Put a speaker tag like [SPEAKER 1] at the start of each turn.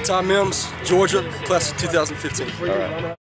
[SPEAKER 1] Tom Mims, Georgia, class of 2015.
[SPEAKER 2] All right.